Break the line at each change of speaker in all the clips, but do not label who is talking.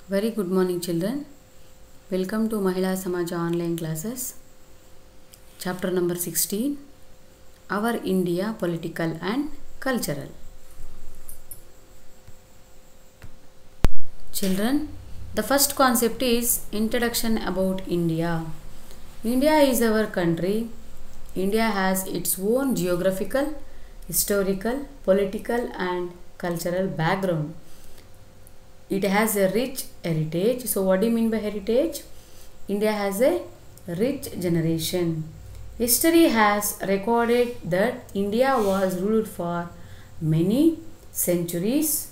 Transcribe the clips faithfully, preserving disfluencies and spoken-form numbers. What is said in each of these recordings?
Very good morning, children. Welcome to Mahila Samaja online classes. Chapter number sixteen, Our India Political and Cultural. Children, the first concept is introduction about India. India is our country. India has its own geographical, historical, political and cultural background. It has a rich heritage. So what do you mean by heritage? India has a rich generation. History has recorded that India was ruled for many centuries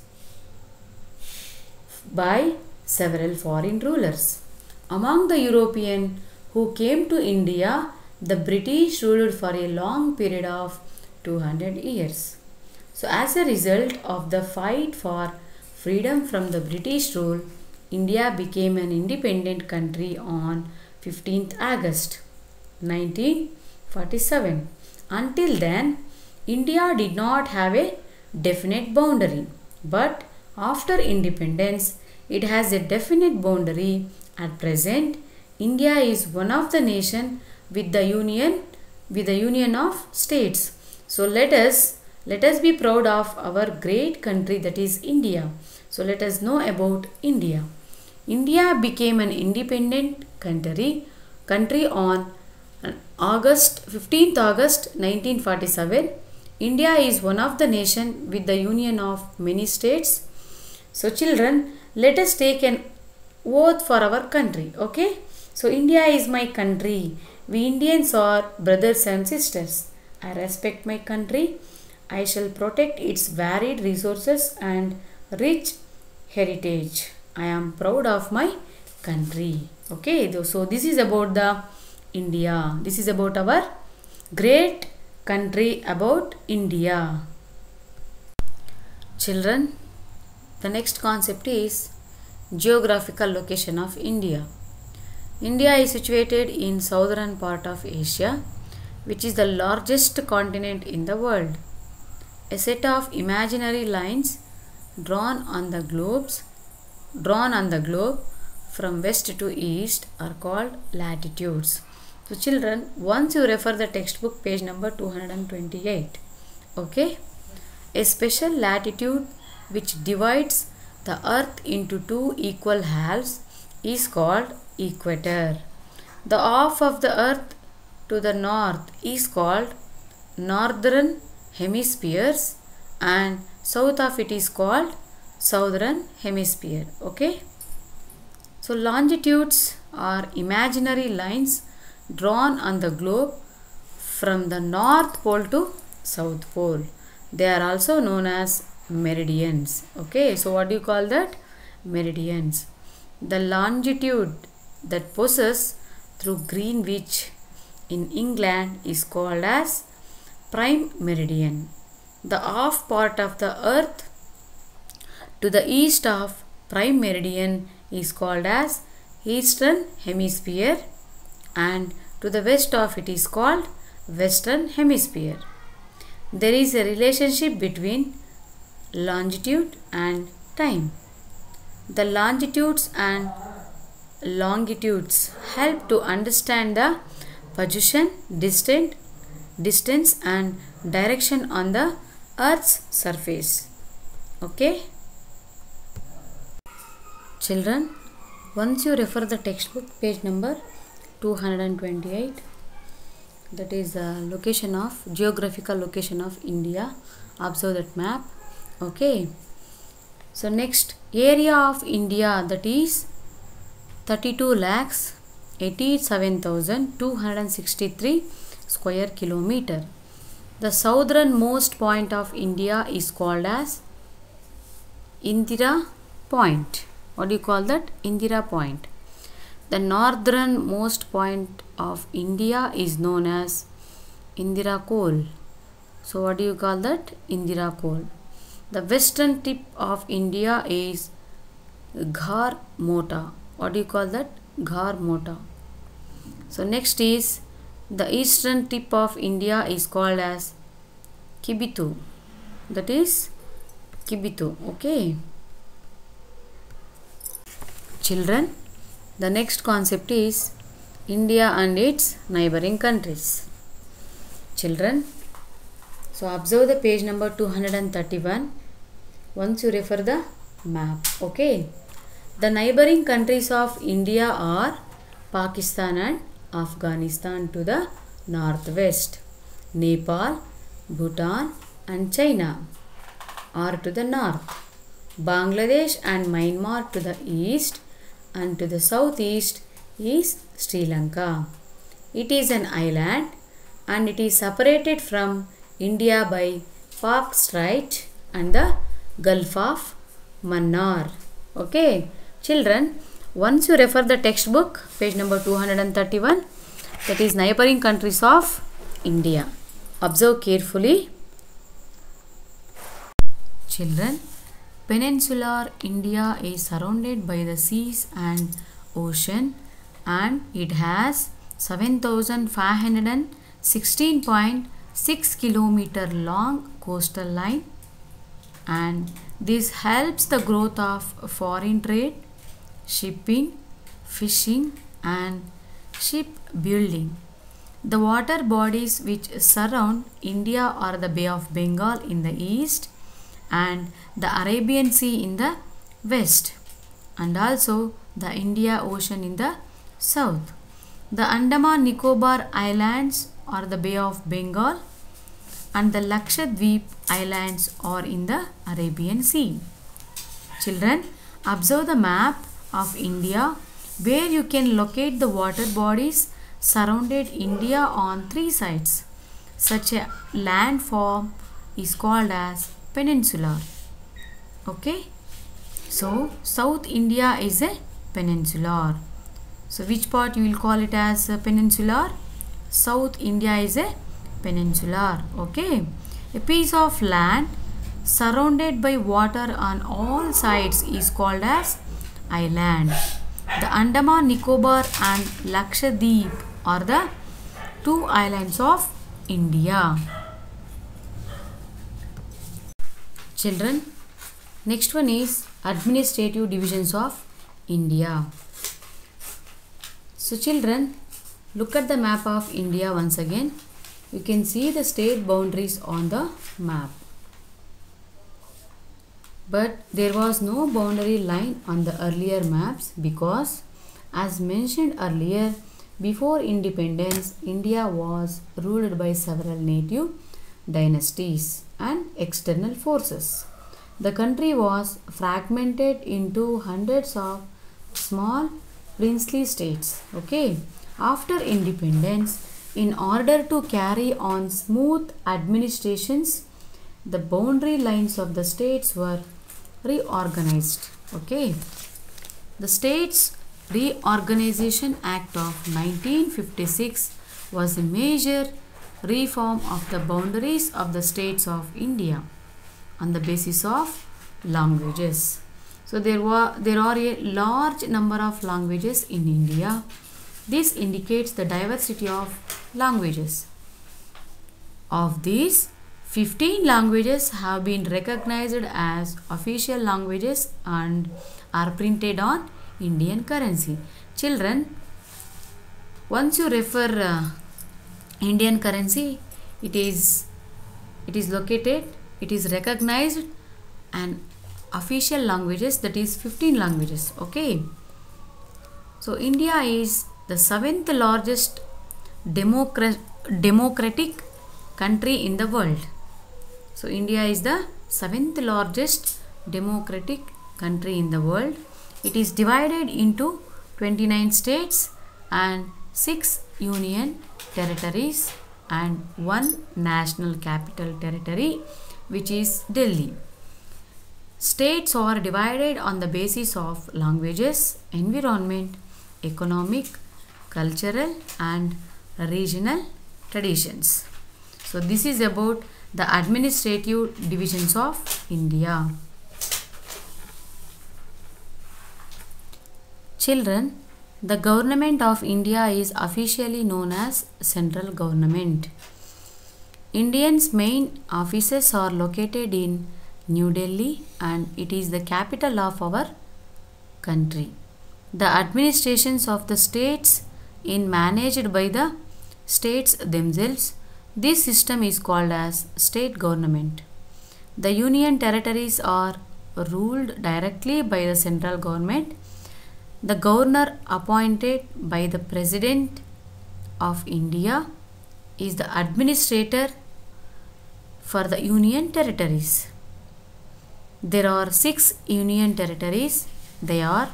by several foreign rulers. Among the European who came to India, the British ruled for a long period of two hundred years. So as a result of the fight for freedom from the British rule, India became an independent country on fifteenth August nineteen forty-seven. Until then, India did not have a definite boundary, but after independence, it has a definite boundary. At present, India is one of the nation with the union with the union of states. So let us let us be proud of our great country, that is India. So let us know about India. India became an independent country country on August fifteenth August nineteen forty-seven. India is one of the nation with the union of many states. So children, let us take an oath for our country. Okay? So India is my country. We Indians are brothers and sisters. I respect my country. I shall protect its varied resources and rich heritage. I am proud of my country. Okay, so this is about the India. This is about our great country, about India. Children, the next concept is geographical location of India. India is situated in southern part of Asia, which is the largest continent in the world. A set of imaginary lines drawn on the globes drawn on the globe from west to east are called latitudes. So children, once you refer the textbook page number two hundred twenty-eight. Okay, a special latitude which divides the earth into two equal halves is called equator. The half of the earth to the north is called northern hemispheres and south of it is called southern hemisphere. Okay, so longitudes are imaginary lines drawn on the globe from the north pole to south pole. They are also known as meridians. Okay, so what do you call that? Meridians. The longitude that passes through Greenwich in England is called as prime meridian. The half part of the earth to the east of prime meridian is called as eastern hemisphere and to the west of it is called western hemisphere. There is a relationship between longitude and time. The longitudes and longitudes help to understand the position, distance, distance and direction on the earth's surface. Okay? Children, once you refer the textbook page number two hundred twenty-eight, that is the location of geographical location of India. Observe that map. Okay, so next, area of India, that is thirty-two lakhs eighty-seven thousand two hundred sixty-three square kilometer. The southernmost point of India is called as Indira Point. What do you call that? Indira Point. The northernmost point of India is known as Indira Col. So what do you call that? Indira Col. The western tip of India is Ghar Mota. What do you call that? Ghar Mota. So next is the eastern tip of India is called as Kibitu. That is Kibitu. Okay. Children, the next concept is India and its neighboring countries. Children, so observe the page number two hundred thirty-one. Once you refer the map, okay. The neighboring countries of India are Pakistan and Afghanistan to the northwest, Nepal, Bhutan and China are to the north, Bangladesh and Myanmar to the east, and to the southeast is Sri Lanka. It is an island and it is separated from India by Pak Strait and the Gulf of Mannar. Okay, children, once you refer the textbook, page number two hundred thirty-one, that is neighboring countries of India. Observe carefully. Children, peninsular India is surrounded by the seas and ocean, and it has seven thousand five hundred sixteen point six kilometer long coastal line, and this helps the growth of foreign trade, shipping, fishing and shipbuilding. The water bodies which surround India are the Bay of Bengal in the east and the Arabian Sea in the west, and also the Indian Ocean in the south. The Andaman Nicobar Islands are the Bay of Bengal, and the Lakshadweep Islands are in the Arabian Sea. Children, observe the map of India where you can locate the water bodies surrounded India on three sides. Such a landform is called as peninsular. Okay, so South India is a peninsular. So which part you will call it as a peninsular? South India is a peninsular. Okay, a piece of land surrounded by water on all sides is called as island. The Andaman Nicobar and Lakshadweep are the two islands of India. Children, next one is administrative divisions of India. So children, look at the map of India once again. You can see the state boundaries on the map. But there was no boundary line on the earlier maps because, as mentioned earlier, before independence, India was ruled by several native dynasties and external forces. The country was fragmented into hundreds of small princely states. Okay, after independence, in order to carry on smooth administrations, the boundary lines of the states were reorganized. Okay, the States Reorganization Act of nineteen fifty-six was a major reform of the boundaries of the states of India on the basis of languages. So there were there are a large number of languages in India. This indicates the diversity of languages. Of these, fifteen languages have been recognized as official languages and are printed on Indian currency. Children, once you refer uh, Indian currency, it is it is located, it is recognized and official languages, that is fifteen languages. Okay, so India is the seventh largest democra democratic country in the world. So India is the seventh largest democratic country in the world. It is divided into twenty-nine states and six union territories and one national capital territory, which is Delhi. States are divided on the basis of languages, environment, economic, cultural and regional traditions. So this is about the administrative divisions of India. Children, the government of India is officially known as central government. India's main offices are located in New Delhi and it is the capital of our country. The administrations of the states is managed by the states themselves. This system is called as state government. The union territories are ruled directly by the central government. The governor appointed by the President of India is the administrator for the union territories. There are six union territories. They are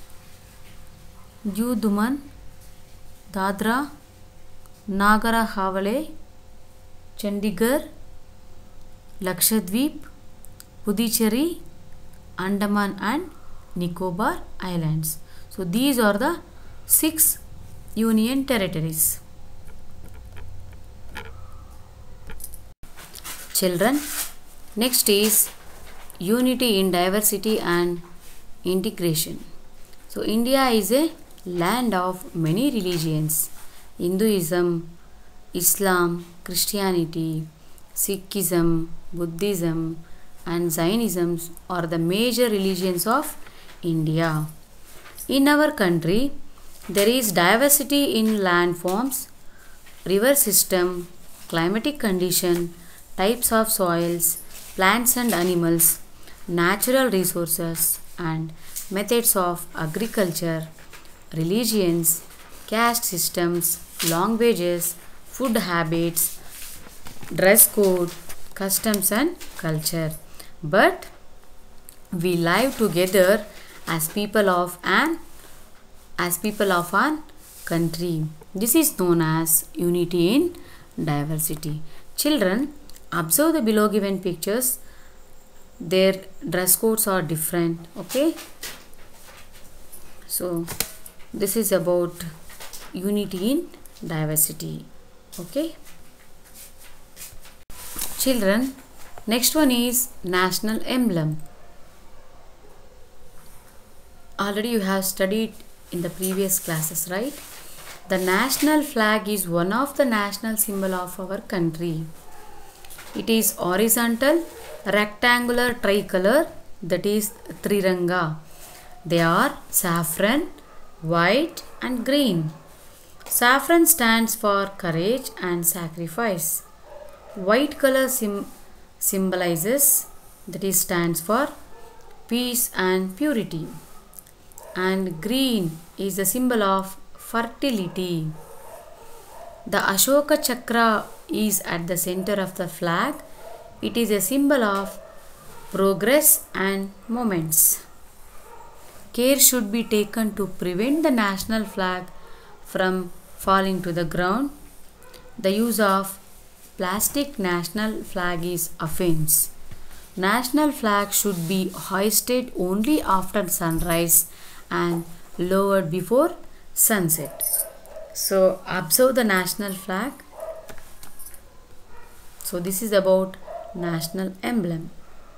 Diu Daman, Dadra, Nagar Haveli, Chandigarh, Lakshadweep, Puducherry, Andaman and Nicobar Islands. So these are the six union territories. Children, next is unity in diversity and integration. So India is a land of many religions. Hinduism, Islam, Christianity, Sikhism, Buddhism and Zionism are the major religions of India. In our country, there is diversity in landforms, river system, climatic condition, types of soils, plants and animals, natural resources and methods of agriculture, religions, caste systems, languages, food habits, dress code, customs and culture. But we live together as people of an as people of an country. This is known as unity in diversity. Children, observe the below given pictures. Their dress codes are different. Okay. So this is about unity in diversity. Okay. Children, next one is national emblem. Already you have studied in the previous classes, right? The national flag is one of the national symbol of our country. It is horizontal, rectangular tricolor, that is Triranga. They are saffron, white and green. Saffron stands for courage and sacrifice. White color sim symbolizes, that is stands for peace and purity. And green is the symbol of fertility. The Ashoka Chakra is at the center of the flag. It is a symbol of progress and moments. Care should be taken to prevent the national flag from falling to the ground. The use of plastic national flag is offense. National flag should be hoisted only after sunrise and lowered before sunset. So observe the national flag. So this is about national emblem.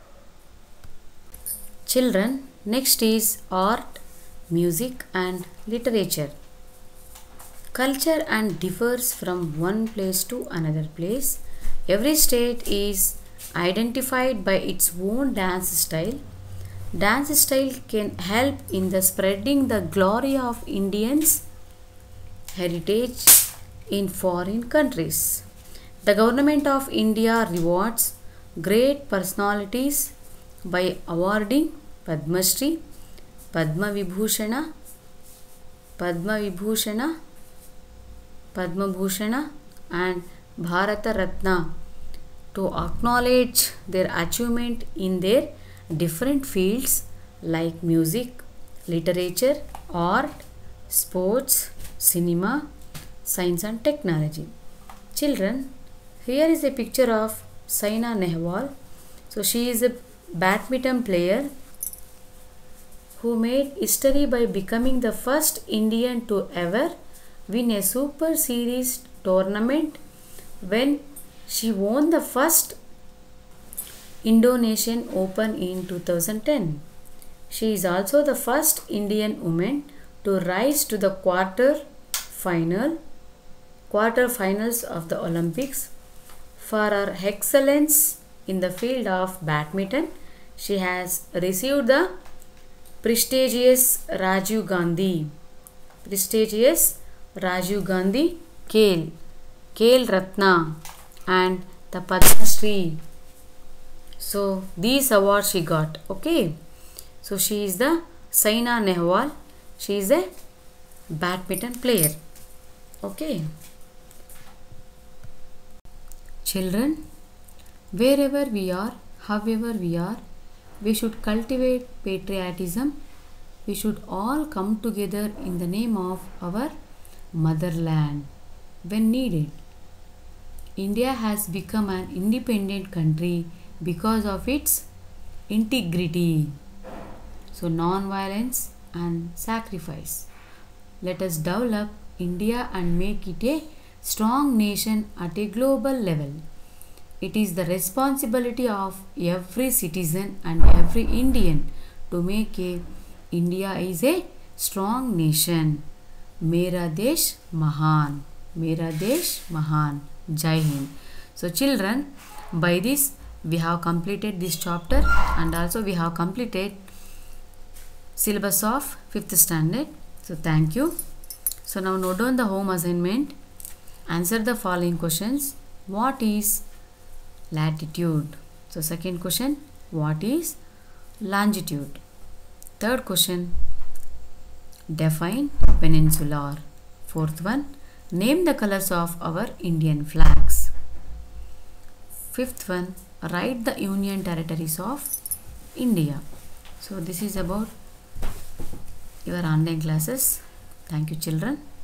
Children, next is art, music and literature. Culture and differs from one place to another place. Every state is identified by its own dance style. Dance style can help in the spreading the glory of Indians' heritage in foreign countries. The government of India rewards great personalities by awarding Padma Shri, Padma Vibhushana, Padma Vibhushana, Padma Bhushana and Bharata Ratna to acknowledge their achievement in their different fields like music, literature, art, sports, cinema, science and technology. Children, here is a picture of Saina Nehwal. So she is a badminton player who made history by becoming the first Indian to ever win a Super Series tournament when she won the first Indonesian Open in two thousand ten. She is also the first Indian woman to rise to the quarter final quarter finals of the Olympics. For her excellence in the field of badminton, she has received the prestigious Rajiv Gandhi, prestigious Rajiv Gandhi Khel, Khel Ratna, and the Padma Shri. So these awards she got. Okay. So she is the Saina Nehwal. She is a badminton player. Okay. Children, wherever we are, however we are, we should cultivate patriotism. We should all come together in the name of our motherland when needed. India has become an independent country because of its integrity. So non-violence and sacrifice. Let us develop India and make it a strong nation at a global level. It is the responsibility of every citizen and every Indian to make a India is a strong nation. Mera Desh Mahan. Mera Desh Mahan. Jai Hind. So children, by this we have completed this chapter and also we have completed syllabus of fifth standard. So thank you. So now note down the home assignment. Answer the following questions. What is latitude? So second question, what is longitude? Third question, define peninsular. Fourth one, name the colors of our Indian flags. Fifth one, write the union territories of India. So this is about your online classes. Thank you children.